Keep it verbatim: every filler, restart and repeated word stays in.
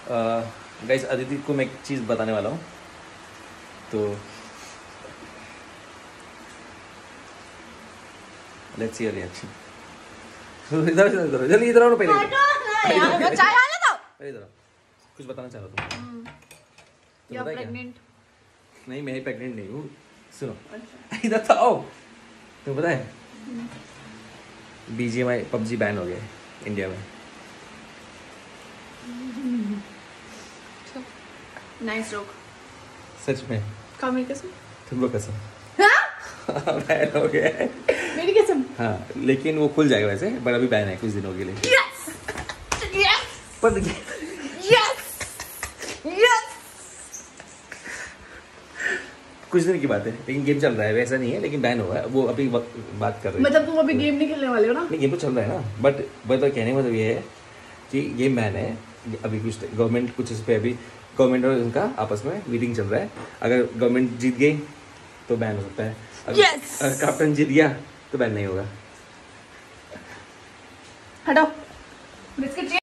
Guys Aditi को मैं एक चीज़ बताने वाला हूँ, तो लेट्स सी रिएक्शन। इधर इधर इधर जल्दी इधर आओ पहले, मैं चाय आ लेता हूं। पहले इधर आओ, कुछ बताना चाह रहा तुम? You are pregnant? नहीं मैं प्रेग्नेंट नहीं हूँ, सुनो इधर तो आओ। तुम्हें पता है बीजीएमआई पबजी बैन हो गया है इंडिया में। Nice joke. सच में? कहाँ मेरी कसम? तुमको कसम। हाँ? बैन हो गया है मेरी कसम? हाँ, लेकिन वो खुल जाएगा वैसे, पर अभी बैन है कुछ दिनों के लिए। यस यस पर यस यस कुछ दिन की बात है, लेकिन गेम चल रहा है, वैसा नहीं है, लेकिन बैन हुआ है वो अभी वक्त बात कर रहे हैं। मतलब तुम अभी गेम नहीं खेलने वाले हो ना? नहीं गेम तो चल रहा है ना, बट बट कहने का मतलब ये है कि गेम बैन है अभी। कुछ गवर्नमेंट कुछ इस पे अभी गवर्नमेंट और उनका आपस में मीटिंग चल रहा है। अगर गवर्नमेंट जीत गई तो बैन हो सकता है, अगर yes! कैप्टन जीत गया तो बैन नहीं होगा। हटाओ बिस्किट।